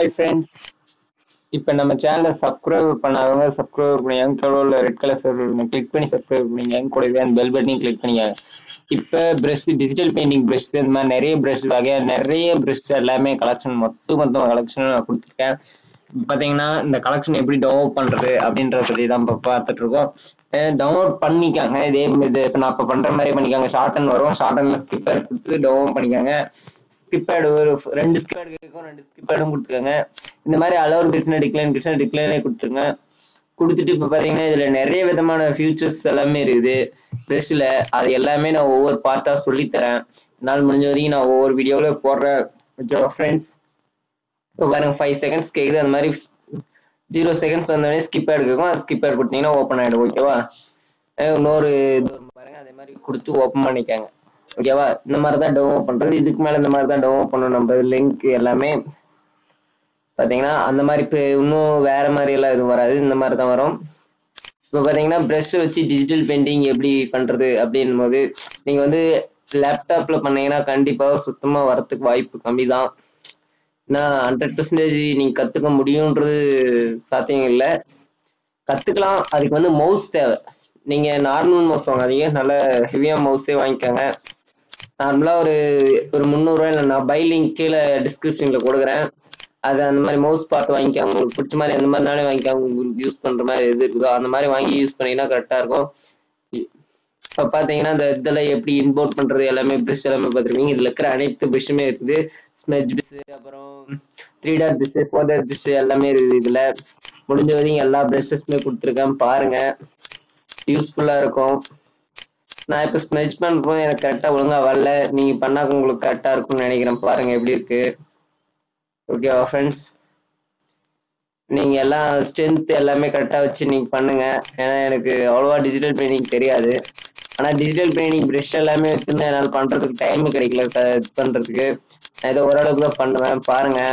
Friends, இப்போ நம்ம சேனலை சப்ஸ்கிரைப் பண்ணாதவங்க சப்ஸ்கிரைப் பண்ணி என் கூட ரெட் கலர் சர்வர் கிளிக் பண்ணி சப்ஸ்கிரைப் பண்ணி என் கூடவே அந்த பெல் பட்டனையும் கிளிக் பண்ணிக்காங்க. இப்போ ப்ரஷ் டிஜிட்டல் பெயிண்டிங் ப்ரஷ் இந்த மாதிரி நிறைய ப்ரஷ் வகையாக நிறைய ப்ரஷ் எல்லாமே கலெக்ஷன் மொத்தம் கலெக்ஷன் நான் கொடுத்துருக்கேன். பார்த்தீங்கன்னா இந்த கலெக்ஷன் எப்படி டவுன்லோட் பண்ணுறது அப்படின்றத பற்றி தான் இப்போ பார்த்துட்டு இருக்கோம். டவுன்லோட் பண்ணிக்காங்க. இதே இது இப்போ நான் இப்போ பண்ணுற மாதிரி பண்ணிக்காங்க. ஷார்ட்டன் வரும், ஷார்ட்டனில் ஸ்கிப்பர் கொடுத்து டவுன்லோட் பண்ணிக்காங்க. ஸ்கிப்பேடு ஒரு 2 ஸ்கிப்பேடு கேட்கும், 2 ஸ்கிப்பேடும் கொடுத்துக்கோங்க. இந்த மாதிரி அலோட் கிட்ஸ்னா டிக்ளைனே கொடுத்துருங்க. கொடுத்துட்டு இப்போ பார்த்தீங்கன்னா இதில் நிறைய விதமான ஃபியூச்சர்ஸ் எல்லாமே இருக்குது ப்ரெஷ்ஷில். அது எல்லாமே நான் ஒவ்வொரு பார்ட்டாக சொல்லித்தரேன். என்னால் முடிஞ்ச வரைக்கும் நான் ஒவ்வொரு வீடியோவில் போடுறேன். ஓகேவா ஃப்ரெண்ட்ஸ்? இப்போ பாருங்க 5 செகண்ட்ஸ் கேட்குது. அந்த மாதிரி 0 செகண்ட்ஸ் வந்தோடனே ஸ்கிப்பேடு கேட்கும். அது ஸ்கிப்பேடு கொடுத்தீங்கன்னா ஓப்பன் ஆகிடும். ஓகேவா? இன்னொரு இது பாருங்க, அதே மாதிரி கொடுத்து ஓப்பன் பண்ணிக்காங்க. ஓகேவா? இந்த மாதிரி தான் டவுன்லோட் பண்ணுறது. இதுக்கு மேலே இந்த மாதிரி தான் டவுன்லோட் பண்ணணும். நம்ம லிங்க் எல்லாமே பார்த்தீங்கன்னா அந்த மாதிரி இப்போ இன்னும் வேறு மாதிரியெல்லாம் எதுவும் வராது, இந்த மாதிரி தான் வரும். இப்போ பார்த்தீங்கன்னா ப்ரெஷ்ஷை வச்சு டிஜிட்டல் பெயிண்டிங் எப்படி பண்ணுறது அப்படின்னும் போது நீங்கள் வந்து லேப்டாப்பில் பண்ணீங்கன்னா கண்டிப்பாக சுத்தமாக வரத்துக்கு வாய்ப்பு கம்மி தான். ஏன்னா 100% நீங்கள் கற்றுக்க முடியுன்றது சாத்தியம் இல்லை. கற்றுக்கலாம். அதுக்கு வந்து மவுஸ் தேவை. நீங்கள் நார்மல் மவுஸ் வாங்காதீங்க, நல்ல ஹெவியாக மவுஸே வாங்கிக்கோங்க. நார்மலாக ஒரு 300 இல்லை நான் பை லிங்க் கீழே டிஸ்கிரிப்ஷனில் கொடுக்குறேன். அது அந்த மாதிரி மவுஸ் பார்த்து வாங்கிக்காங்க. உங்களுக்கு பிடிச்ச மாதிரி அந்த மாதிரினாலே வாங்கிக்காங்க. உங்களுக்கு யூஸ் பண்ணுற மாதிரி எது இருக்குதோ அந்த மாதிரி வாங்கி யூஸ் பண்ணிங்கன்னா கரெக்டாக இருக்கும். இப்போ பார்த்தீங்கன்னா இந்த இதில் எப்படி இம்போர்ட் பண்ணுறது எல்லாமே ப்ரெஷ் எல்லாமே பார்த்துருப்பீங்க. இதில் இருக்கிற அனைத்து ப்ரெஷ்ஷுமே இருக்குது. ஸ்மெஜ் ப்ரெஷ்ஷு, அப்புறம் 3 டாட் ப்ரெஷ்ஷு, 4 டாட் ப்ரெஷ்ஷு எல்லாமே இருக்குது. இதில் முடிஞ்ச வரைக்கும் எல்லா ப்ரெஷ்ஷஸுமே கொடுத்துருக்கேன். பாருங்கள், யூஸ்ஃபுல்லாக இருக்கும். நான் இப்போ ஸ்மெஜ் பண்ணுறோம், எனக்கு கரெக்டாக ஒழுங்காக வரல. நீங்கள் பண்ணாக்க உங்களுக்கு கரெக்டாக இருக்கும்னு நினைக்கிறேன். பாருங்கள் எப்படி இருக்குது. ஓகேவா ஃப்ரெண்ட்ஸ்? நீங்கள் எல்லாம் ஸ்ட்ரென்த் எல்லாமே கரெக்டாக வச்சு நீங்கள் பண்ணுங்கள். ஏன்னா எனக்கு அவ்வளோவா டிஜிட்டல் பெயிண்டிங் தெரியாது. ஆனால் டிஜிட்டல் பெயிண்டிங் ப்ரெஷ் எல்லாமே வச்சுருந்தா என்னால் பண்ணுறதுக்கு டைம் கிடைக்கல. இது பண்ணுறதுக்கு நான் இதை ஓரளவுக்கு தான் பண்ணுவேன். பாருங்கள்,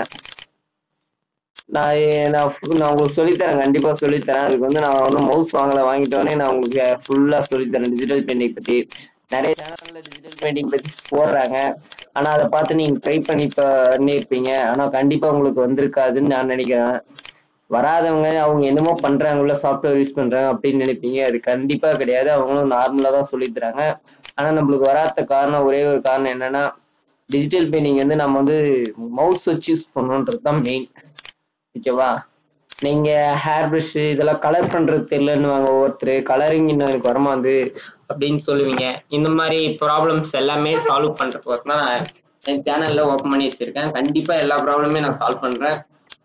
நான் உங்களுக்கு சொல்லித்தரேன், கண்டிப்பாக சொல்லித்தரேன். அதுக்கு வந்து நான் ஒன்றும் மவுஸ் வாங்கிட்டோன்னே நான் உங்களுக்கு ஃபுல்லாக சொல்லித்தரேன் டிஜிட்டல் பெயிண்டிங் பற்றி. நிறைய சேனலில் டிஜிட்டல் பெயிண்டிங் பற்றி போடுறாங்க. ஆனால் அதை பார்த்து நீங்கள் ட்ரை பண்ணி பண்ணியிருப்பீங்க. ஆனால் கண்டிப்பாக உங்களுக்கு வந்திருக்காதுன்னு நான் நினைக்கிறேன். வராதவங்க அவங்க என்னமோ பண்ணுறாங்கள, சாஃப்ட்வேர் யூஸ் பண்ணுறாங்க அப்படின்னு நினைப்பீங்க. அது கண்டிப்பாக கிடையாது. அவங்களும் நார்மலாக தான் சொல்லித்தராங்க. ஆனால் நம்மளுக்கு வராத காரணம், ஒரே ஒரு காரணம் என்னென்னா டிஜிட்டல் பெயிண்டிங் வந்து நம்ம வந்து மவுஸ் வச்சு யூஸ் பண்ணணுன்றது தான் மெயின். ஓகேவா? நீங்கள் ஹேர் ப்ரஷ்ஷு இதெல்லாம் கலர் பண்ணுறது தெரியலன்னு வாங்க ஒவ்வொருத்தர். கலரிங் இன்னும் எனக்கு வரமாது அப்படின்னு சொல்லுவீங்க. இந்த மாதிரி ப்ராப்ளம்ஸ் எல்லாமே சால்வ் பண்ணுறதுக்கோசம் தான் நான் என் சேனலில் ஓப்பன் பண்ணி வச்சுருக்கேன். கண்டிப்பாக எல்லா ப்ராப்ளமே நான் சால்வ் பண்ணுறேன்.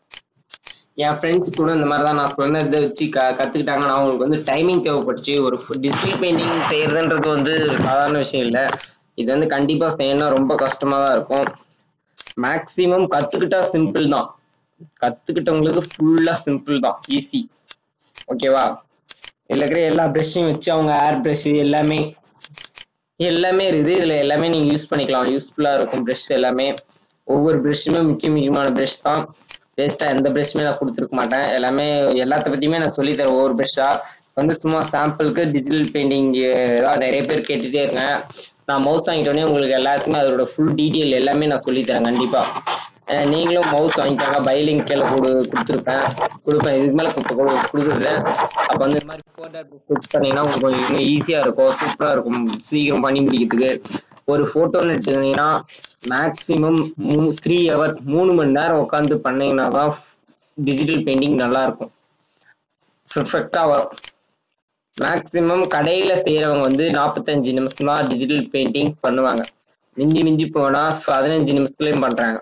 என் ஃப்ரெண்ட்ஸ் கூட இந்த மாதிரி தான் நான் சொன்னதை வச்சு கற்றுக்கிட்டாங்கன்னா அவங்களுக்கு வந்து டைமிங் தேவைப்பட்டுச்சு. ஒரு டிஜிட்டல் பெயிண்டிங் செய்கிறதுன்றது வந்து சாதாரண விஷயம் இல்லை. இது வந்து கண்டிப்பாக செய்யணும்னா ரொம்ப கஷ்டமாக தான் இருக்கும். மேக்ஸிமம் கற்றுக்கிட்டா சிம்பிள் தான். கற்றுக்கிட்டவங்களுக்கு ஃபுல்லாக சிம்பிள் தான், ஈஸி. ஓகேவா? இதில் இருக்கிற எல்லா ப்ரெஷ்ஷையும் வச்சு அவங்க ஏர் ப்ரெஷ்ஷு எல்லாமே இருக்குது. இதில் எல்லாமே நீங்கள் யூஸ் பண்ணிக்கலாம். யூஸ்ஃபுல்லாக இருக்கும் ப்ரெஷ் எல்லாமே. ஒவ்வொரு ப்ரெஷ்ஷுமே முக்கியமான ப்ரெஷ் தான். வேஸ்ட்டாக எந்த ப்ரெஷ்ஷுமே நான் கொடுத்துருக்க மாட்டேன். எல்லாத்த பற்றியுமே நான் சொல்லித்தரேன் ஒவ்வொரு ப்ரெஷ்ஷாக. வந்து சும்மா சாம்பிளுக்கு டிஜிட்டல் பெயிண்டிங் தான் நிறைய பேர் கேட்டுகிட்டே இருக்கேன். நான் மவுஸ் வாங்கிட்டோடனே உங்களுக்கு எல்லாத்துக்குமே அதோட ஃபுல் டீட்டெயில் எல்லாமே நான் சொல்லித்தரேன். கண்டிப்பாக நீங்களும் மவுஸ் வாங்கிக்காங்க. பை லிங்க் கீழே கொடுப்பேன். இதுக்கு மேலே கொடுத்துருக்கேன். அப்போ வந்து இந்த மாதிரி 4 டாட் ப்ரெஷ் பண்ணிங்கன்னா உங்களுக்கு கொஞ்சம் ஈஸியாக இருக்கும், சூப்பராக இருக்கும். சீக்கிரம் பண்ணி முடிக்கிறதுக்கு. ஒரு ஃபோட்டோன்னு எடுத்துக்கிட்டிங்கன்னா மேக்ஸிமம் 3 ஹவர் 3 மணி நேரம் உட்காந்து பண்ணிங்கன்னா தான் டிஜிட்டல் பெயிண்டிங் நல்லாயிருக்கும், பர்ஃபெக்டாக வரும். மேக்ஸிமம் கடையில் செய்கிறவங்க வந்து 45 நிமிஷம் தான் டிஜிட்டல் பெயிண்டிங் பண்ணுவாங்க. மிஞ்சி போனால் 15 நிமிஷத்துலேயும் பண்ணுறாங்க.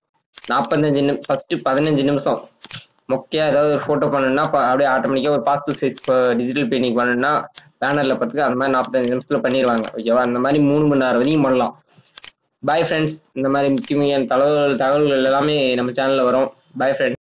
45 ஃபஸ்ட்டு 15 நிமிஷம் மொக்கையாக ஏதாவது ஒரு ஃபோட்டோ பண்ணணுன்னா அப்படியே ஆட்டோமேட்டிக்காக ஒரு பாஸ்போர்ட் சைஸ் டிஜிட்டல் பெயிண்டிங் பண்ணணுன்னா பேனரில் பார்த்துக்கு அந்த மாதிரி 45 நிமிஷத்தில் பண்ணிடுவாங்க. ஓகேவா? அந்த மாதிரி 3 மணி நேரம் வரைக்கும் பண்ணலாம். Bye friends. இந்த மாதிரி முக்கியமான தகவல்கள் எல்லாமே நம்ம சேனலில் வரும். Bye friends.